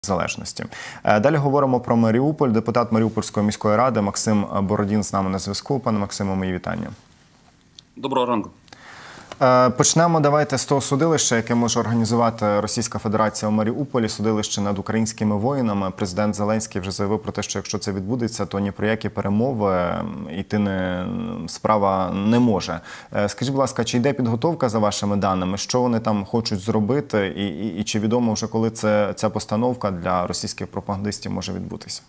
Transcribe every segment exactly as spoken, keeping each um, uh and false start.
Залежності. Далі говоримо про Маріуполь. Депутат Маріупольської міської ради Максим Бородін з нами на зв'язку. Пане Максиме, мої вітання. Доброго ранку. Почнемо давайте з того судилища, яке може організувати Російська Федерація у Маріуполі. Судилище над українськими воїнами. Президент Зеленський вже заявив про те, що якщо це відбудеться, то ні про які перемови йти не, справа не може. Скажіть, будь ласка, чи йде підготовка за вашими даними? Що вони там хочуть зробити? І, і, і чи відомо вже, коли це, ця постановка для російських пропагандистів може відбутися?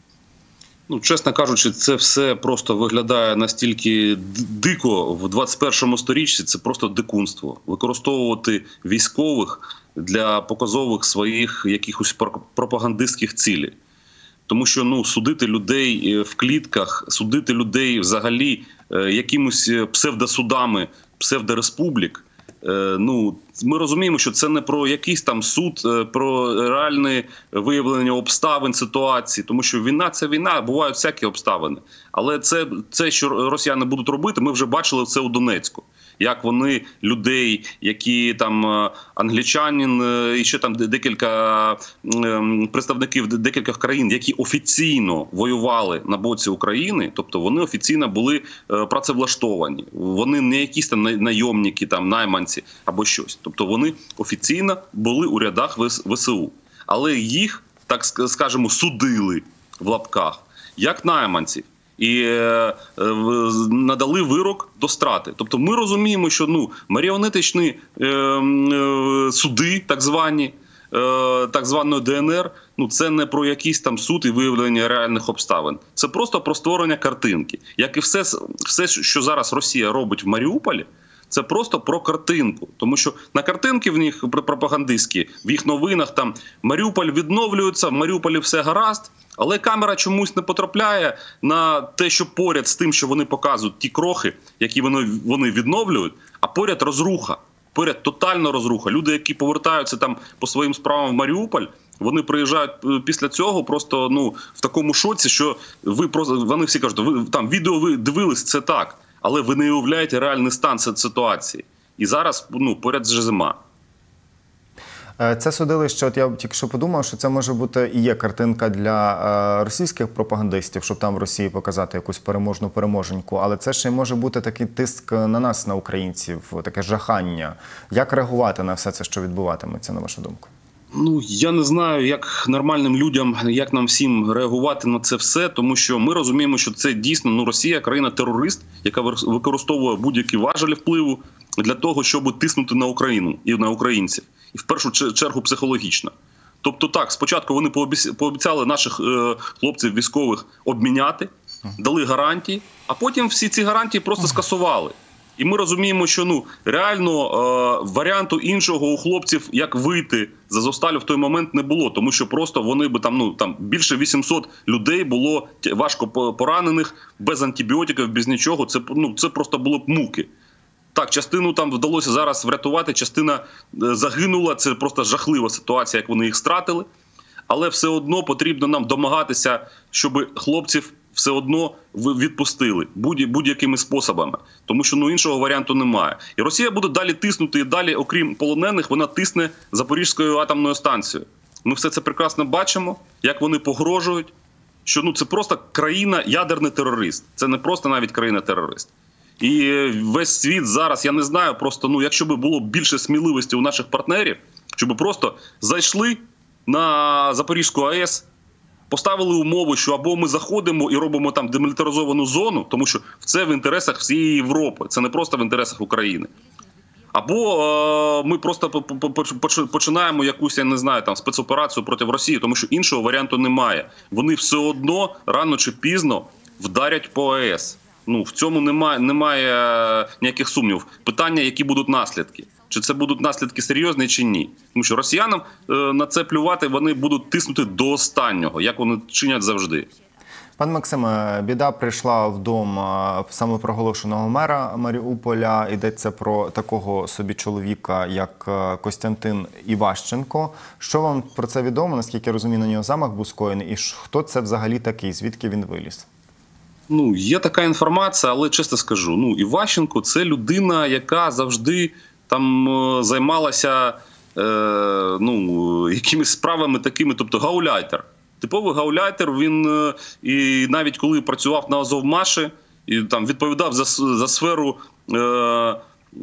Ну, чесно кажучи, це все просто виглядає настільки дико в двадцять першому сторіччі, це просто дикунство. Використовувати військових для показових своїх якихось пропагандистських цілей. Тому що ну, судити людей в клітках, судити людей взагалі якимось псевдосудами, псевдореспублік, ну, ми розуміємо, що це не про якийсь там суд, про реальне виявлення обставин ситуації, тому що війна – це війна, бувають всякі обставини. Але це, це, що росіяни будуть робити, ми вже бачили це у Донецьку. Як вони людей, які там англічанин і ще там декілька представників декількох країн, які офіційно воювали на боці України, тобто вони офіційно були працевлаштовані. Вони не якісь там найомники, там найманці або щось. Тобто вони офіційно були у рядах ВСУ. Але їх, так скажемо, судили в лапках, як найманців. І е, е, надали вирок до страти. Тобто ми розуміємо, що ну, маріонетичні е, е, суди, так звані, е, так званої ДНР, ну, це не про якийсь там суд і виявлення реальних обставин. Це просто про створення картинки. Як і все, все, що зараз Росія робить в Маріуполі, це просто про картинку. Тому що на картинки в них пропагандистські, в їх новинах там Маріуполь відновлюється, в Маріуполі все гаразд, але камера чомусь не потрапляє на те, що поряд з тим, що вони показують ті крохи, які вони, вони відновлюють, а поряд розруха, поряд тотальна розруха. Люди, які повертаються там по своїм справам в Маріуполь, вони приїжджають після цього просто ну, в такому шоці, що ви просто, вони всі кажуть, ви там відео ви дивились, це так. Але ви не уявляєте реальний стан ситуації. І зараз ну, поряд вже зима. Це судилище, от я тільки що подумав, що це може бути і є картинка для російських пропагандистів, щоб там в Росії показати якусь переможну переможеньку, але це ще й може бути такий тиск на нас, на українців, таке жахання. Як реагувати на все це, що відбуватиметься, на вашу думку? Ну, я не знаю, як нормальним людям, як нам всім реагувати на це все, тому що ми розуміємо, що це дійсно ну, Росія – країна-терорист, яка використовує будь-які важелі впливу для того, щоб тиснути на Україну і на українців. І в першу чергу психологічно. Тобто так, спочатку вони пообіцяли наших е, хлопців військових обміняти, дали гарантії, а потім всі ці гарантії просто скасували. І ми розуміємо, що ну, реально е, варіанту іншого у хлопців, як вийти з Азовсталю в той момент не було. Тому що просто вони би там, ну, там більше вісімсот людей було важко поранених, без антибіотиків, без нічого. Це, ну, це просто було б муки. Так, частину там вдалося зараз врятувати, частина загинула. Це просто жахлива ситуація, як вони їх стратили. Але все одно потрібно нам домагатися, щоб хлопців все одно відпустили будь-якими способами. Тому що ну, іншого варіанту немає. І Росія буде далі тиснути, і далі, окрім полонених, вона тисне Запорізькою атомною станцією. Ми все це прекрасно бачимо, як вони погрожують, що ну, це просто країна-ядерний терорист. Це не просто навіть країна-терорист. І весь світ зараз, я не знаю, просто, ну, якщо б було більше сміливості у наших партнерів, щоб просто зайшли на Запорізьку АЕС, поставили умови, що або ми заходимо і робимо там демілітаризовану зону, тому що це в інтересах всієї Європи, це не просто в інтересах України. Або е, ми просто починаємо якусь, я не знаю, там спецоперацію проти Росії, тому що іншого варіанту немає. Вони все одно рано чи пізно вдарять по АЕС. Ну, в цьому немає, немає ніяких сумнівів. Питання, які будуть наслідки. Чи це будуть наслідки серйозні, чи ні. Тому що росіянам е, на це плювати, вони будуть тиснути до останнього, як вони чинять завжди. Пан Максиме, біда прийшла в дом самопроголошеного мера Маріуполя. Йдеться про такого собі чоловіка, як Костянтин Іващенко. Що вам про це відомо? Наскільки я розумію, на нього замах був скоєний. І хто це взагалі такий? Звідки він виліз? Ну, є така інформація, але чесно скажу, ну, Іващенко – це людина, яка завжди там займалася е, ну, якимись справами такими, тобто гауляйтер. Типовий гауляйтер, він е, і навіть коли працював на Азовмаші, і там відповідав за, за сферу е, е,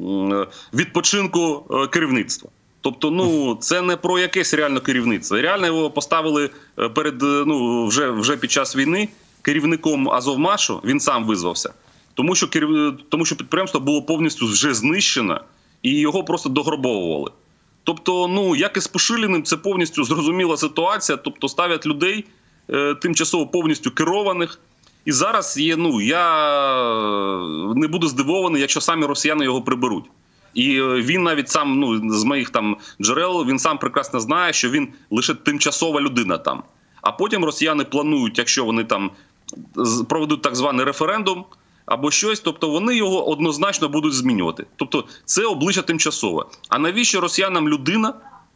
відпочинку е, керівництва. Тобто, ну, це не про якесь реальне керівництво. Реально його поставили перед, ну, вже, вже під час війни керівником Азовмашу, він сам визвався. Тому що, керів... Тому що підприємство було повністю вже знищено і його просто дограбовували. Тобто, ну, як і з Пушиліним, це повністю зрозуміла ситуація, тобто ставлять людей е, тимчасово повністю керованих. І зараз є, ну, я не буду здивований, якщо самі росіяни його приберуть. І він навіть сам, ну, з моїх там джерел, він сам прекрасно знає, що він лише тимчасова людина там. А потім росіяни планують, якщо вони там проведуть так званий референдум або щось, тобто вони його однозначно будуть змінювати. Тобто це обличчя тимчасове. А навіщо росіянам людина,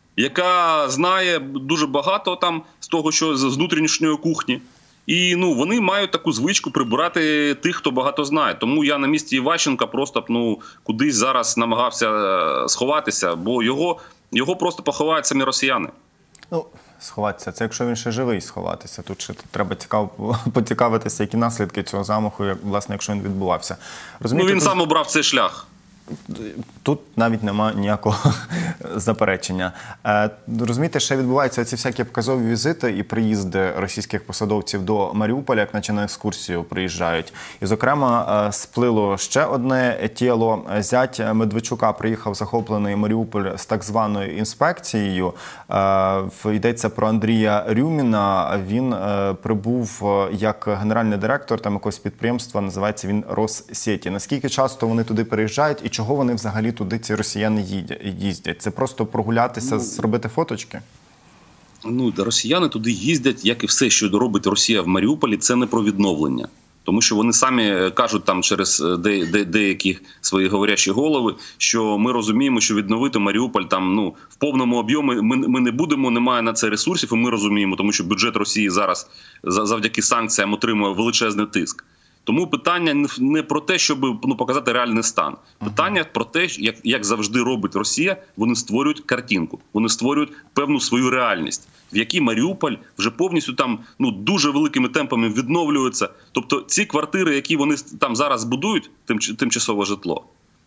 яка знає дуже багато там з того, що з внутрішньої кухні? І, ну, вони мають таку звичку прибирати тих, хто багато знає. Тому я на місці Іващенка просто, ну, кудись зараз намагався сховатися, бо його, його просто поховають самі росіяни. Ну, сховатися. Це якщо він ще живий, сховатися. Тут ще треба цікаво поцікавитися, які наслідки цього замаху, як, власне, якщо він відбувався. Розумієте, ну, він тут... сам обрав цей шлях. Тут навіть немає ніякого заперечення. Розумієте, ще відбуваються ці всякі показові візити і приїзди російських посадовців до Маріуполя, як наче на екскурсію приїжджають. І, зокрема, сплило ще одне тіло. Зять Медведчука приїхав захоплений Маріуполь з так званою інспекцією. Йдеться про Андрія Рюміна. Він прибув як генеральний директор там якогось підприємства, називається він Россеті. Наскільки часто вони туди переїжджають і чого вони взагалі туди, ці росіяни, їздять? Це просто прогулятися, ну, зробити фоточки? Ну, росіяни туди їздять, як і все, що робить Росія в Маріуполі, це не про відновлення. Тому що вони самі кажуть там через де, де, деякі свої говорящі голови, що ми розуміємо, що відновити Маріуполь там, ну, в повному об'ємі ми, ми не будемо, немає на це ресурсів, і ми розуміємо, тому що бюджет Росії зараз завдяки санкціям отримує величезний тиск. Тому питання не про те, щоб, ну, показати реальний стан. Питання про те, як, як завжди робить Росія, вони створюють картинку, вони створюють певну свою реальність, в якій Маріуполь вже повністю там, ну, дуже великими темпами відновлюється. Тобто ці квартири, які вони там зараз будують, тим, тимчасове житло,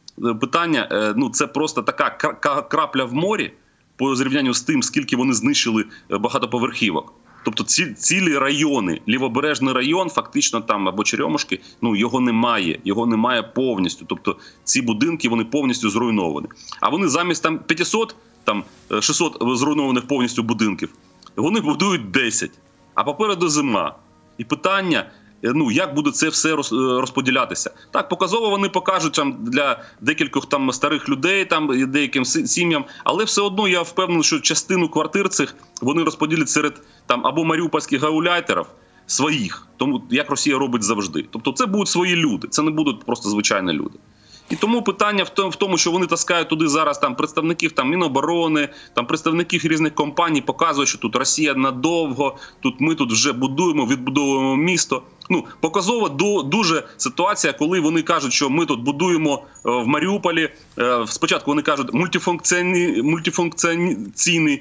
питання, ну, це просто така крапля в морі по зрівнянню з тим, скільки вони знищили багатоповерхівок. Тобто ці, цілі райони, Лівобережний район, фактично там, або Черемушки, ну, його немає, його немає повністю. Тобто ці будинки, вони повністю зруйновані. А вони замість там п'ятсот, там шістсот зруйнованих повністю будинків, вони будують десять, а попереду зима. І питання, ну, як буде це все розподілятися. Так, показово вони покажуть там для декількох там старих людей, там деяким сім'ям, але все одно я впевнений, що частину квартир цих вони розподілять серед там або маріупольських гауляйтерів своїх, тому як Росія робить завжди. Тобто це будуть свої люди, це не будуть просто звичайні люди. І тому питання в тому, що вони таскають туди зараз там представників там Міноборони, там представників різних компаній, показують, що тут Росія надовго, тут ми тут вже будуємо, відбудовуємо місто. Ну, показова дуже ситуація, коли вони кажуть, що ми тут будуємо в Маріуполі. Спочатку вони кажуть мультифункційний, мультифункційний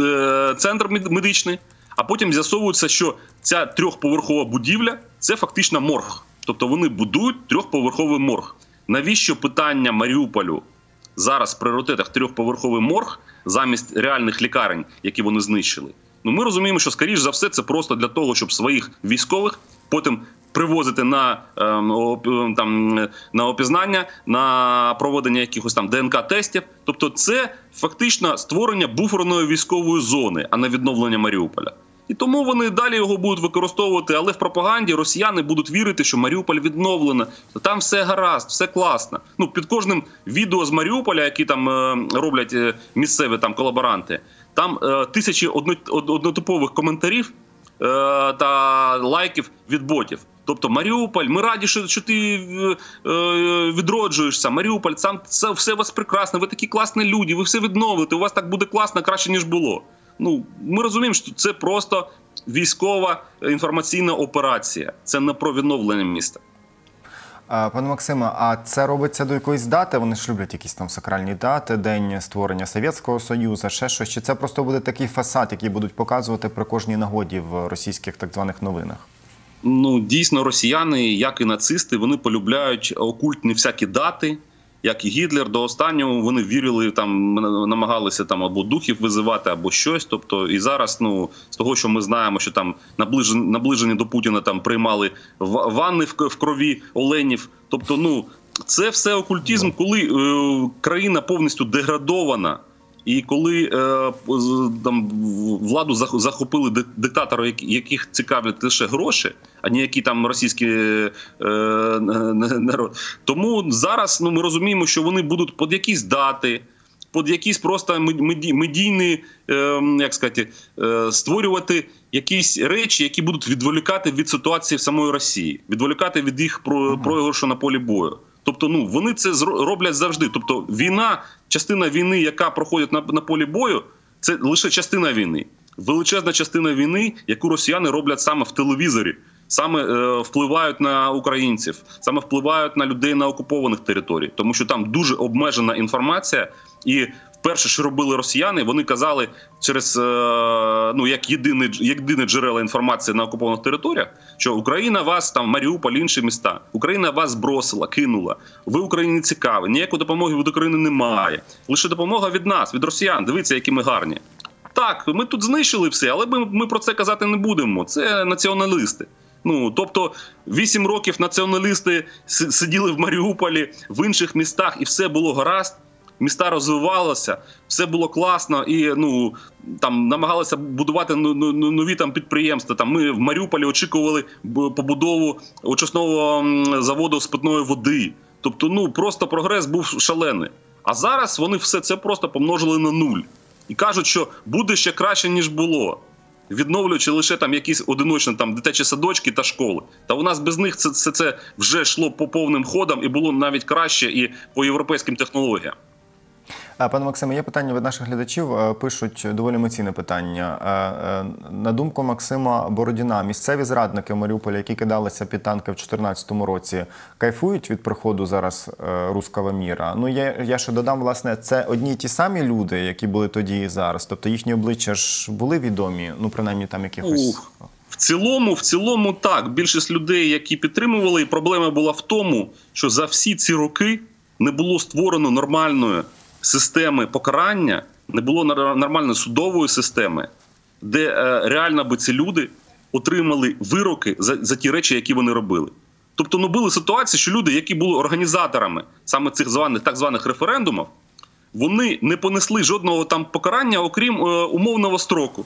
центр медичний, а потім з'ясовується, що ця трьохповерхова будівля – це фактично морг. Тобто вони будують трьохповерховий морг. Навіщо питання Маріуполю зараз в пріоритетах трьохповерховий морг замість реальних лікарень, які вони знищили? Ну, ми розуміємо, що, скоріш за все, це просто для того, щоб своїх військових потім привозити на, е, там, на опізнання, на проведення якихось там Де Ен Ка-тестів. Тобто це фактично створення буферної військової зони, а не відновлення Маріуполя. І тому вони далі його будуть використовувати, але в пропаганді росіяни будуть вірити, що Маріуполь відновлено, там все гаразд, все класно. Ну, під кожним відео з Маріуполя, які там е, роблять е, місцеві там колаборанти, там е, тисячі одно, од, однотипових коментарів е, та лайків від ботів. Тобто Маріуполь, ми раді, що, що ти е, відроджуєшся, Маріуполь, сам, це все у вас прекрасно, ви такі класні люди, ви все відновите, у вас так буде класно, краще, ніж було. Ну, ми розуміємо, що це просто військова інформаційна операція. Це не про відновлення міста. Пане Максиме, а це робиться до якоїсь дати? Вони ж люблять якісь там сакральні дати, день створення Совєтського Союзу, ще щось. Чи це просто буде такий фасад, який будуть показувати при кожній нагоді в російських так званих новинах? Ну, дійсно, росіяни, як і нацисти, вони полюбляють окультні всякі дати. Як і Гітлер, до останнього вони вірили, там намагалися там або духів визивати, або щось. Тобто і зараз, ну, з того, що ми знаємо, що там наближені, наближені до Путіна там приймали ванни в крові оленів. Тобто, ну, це все окультизм, коли е, країна повністю деградована. І коли е, там владу захопили диктатори, яких цікавлять лише гроші, а ніякі там російські е, народ. Тому зараз, ну, ми розуміємо, що вони будуть під якісь дати, під якісь просто медійні, е, як сказати, е, створювати якісь речі, які будуть відволікати від ситуації в самої Росії, відволікати від їх про, програшу на полі бою. Тобто, ну, вони це роблять завжди. Тобто, війна, частина війни, яка проходить на, на полі бою, це лише частина війни. Величезна частина війни, яку росіяни роблять саме в телевізорі, саме е, впливають на українців, саме впливають на людей на окупованих територіях. Тому що там дуже обмежена інформація. І перше, що робили росіяни, вони казали через, е, ну, як єдине, єдине джерело інформації на окупованих територіях, що Україна вас, там, Маріуполь, інші міста, Україна вас збросила, кинула, ви Україні не цікаві, ніякої допомоги від України немає. Лише допомога від нас, від росіян, дивіться, які ми гарні. Так, ми тут знищили все, але ми, ми про це казати не будемо, це націоналісти. Ну, тобто, вісім років націоналісти сиділи в Маріуполі, в інших містах, і все було гаразд. Міста розвивалися, все було класно, і, ну, там намагалися будувати нові там підприємства. Там ми в Маріуполі очікували побудову очисного заводу з питної води. Тобто, ну, просто прогрес був шалений. А зараз вони все це просто помножили на нуль. І кажуть, що буде ще краще, ніж було. Відновлюючи лише там якісь одиночні там дитячі садочки та школи. Та у нас без них це, це, це вже йшло по повним ходам і було навіть краще і по європейським технологіям. Пане Максиме, є питання від наших глядачів, пишуть доволі емоційне питання. На думку Максима Бородіна, місцеві зрадники в Маріуполі, які кидалися під танки в дві тисячі чотирнадцятому році, кайфують від приходу зараз руського міра? Ну, я, я ще додам, власне, це одні й ті самі люди, які були тоді і зараз? Тобто їхні обличчя ж були відомі, ну, принаймні там якихось... Ух. В цілому, в цілому так. Більшість людей, які підтримували, і проблема була в тому, що за всі ці роки не було створено нормальної системи покарання, не було нормальної судової системи, де е, реально би ці люди отримали вироки за, за ті речі, які вони робили. Тобто, ну, були ситуації, що люди, які були організаторами саме цих званих, так званих референдумів, вони не понесли жодного там покарання, окрім е, умовного строку.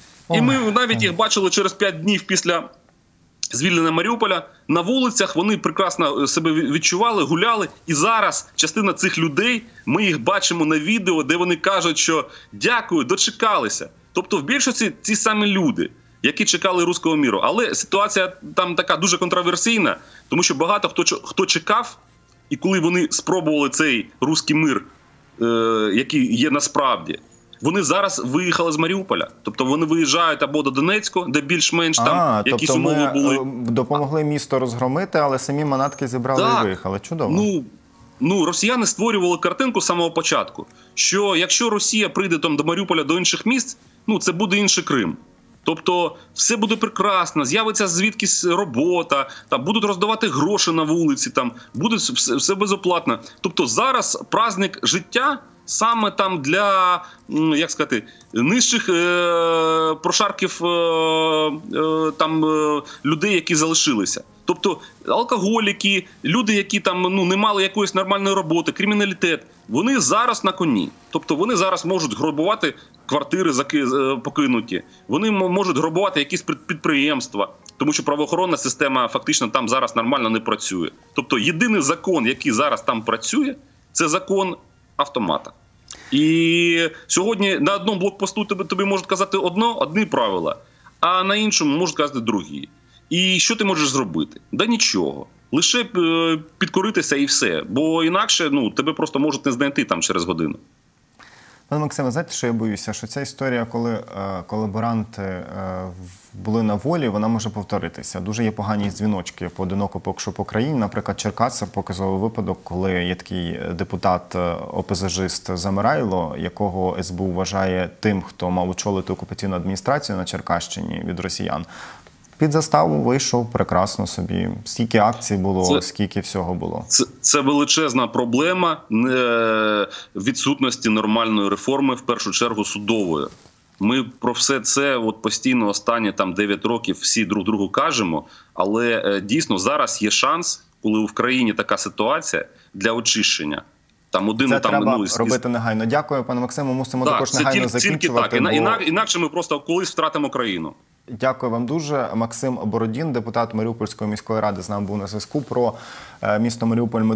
І ми навіть їх бачили через п'ять днів після звільнення Маріуполя на вулицях, вони прекрасно себе відчували, гуляли. І зараз частина цих людей, ми їх бачимо на відео, де вони кажуть, що дякую, дочекалися. Тобто в більшості ці самі люди, які чекали руського міру. Але ситуація там така дуже контроверсійна, тому що багато хто, хто чекав, і коли вони спробували цей руський мир, е, який є насправді, вони зараз виїхали з Маріуполя. Тобто вони виїжджають або до Донецьку, де більш-менш там а, якісь тобто умови ми були. Допомогли місто розгромити, але самі манатки зібрали так. і виїхали. Чудово. Ну, ну, росіяни створювали картинку з самого початку, що якщо Росія прийде там до Маріуполя, до інших міст, ну, це буде інший Крим. Тобто все буде прекрасно, з'явиться звідкись робота, там будуть роздавати гроші на вулиці, там буде все, все безоплатно. Тобто зараз праздник життя саме там для, як сказати, нижчих е, прошарків е, е, там е, людей, які залишилися. Тобто алкоголіки, люди, які там, ну, не мали якоїсь нормальної роботи, криміналітет, вони зараз на коні. Тобто вони зараз можуть грабувати квартири покинуті, вони можуть грабувати якісь підприємства, тому що правоохоронна система фактично там зараз нормально не працює. Тобто єдиний закон, який зараз там працює, це закон автомата. І сьогодні на одному блокпосту тобі, тобі можуть казати одно, одні правила, а на іншому можуть казати другі. І що ти можеш зробити? Да нічого. Лише підкоритися і все. Бо інакше, ну, тебе просто можуть не знайти там через годину. Пане Максиме, знаєте, що я боюся? Що ця історія, коли е, колаборанти е, були на волі, вона може повторитися. Дуже є погані дзвіночки поодиноко поки що по країні. Наприклад, Черкаси показовий випадок, коли є такий депутат, ОПЗЖист Замирайло, якого ес бе у вважає тим, хто мав очолити окупаційну адміністрацію на Черкащині від росіян. Під заставу вийшов прекрасно собі. Скільки акцій було, це, скільки всього було. Це, це величезна проблема не, відсутності нормальної реформи, в першу чергу судової. Ми про все це от постійно останні там дев'ять років всі друг другу кажемо, але е, дійсно зараз є шанс, коли в країні така ситуація, для очищення. Там один, це там, треба ну, робити негайно. Дякую, пане Максиму. Мусимо так, також негайно тільки, закінчувати. Тільки так. Бо... Інак, інакше ми просто колись втратимо країну. Дякую вам дуже. Максим Бородін, депутат Маріупольської міської ради, з нами був на зв'язку. Про місто Маріуполь ми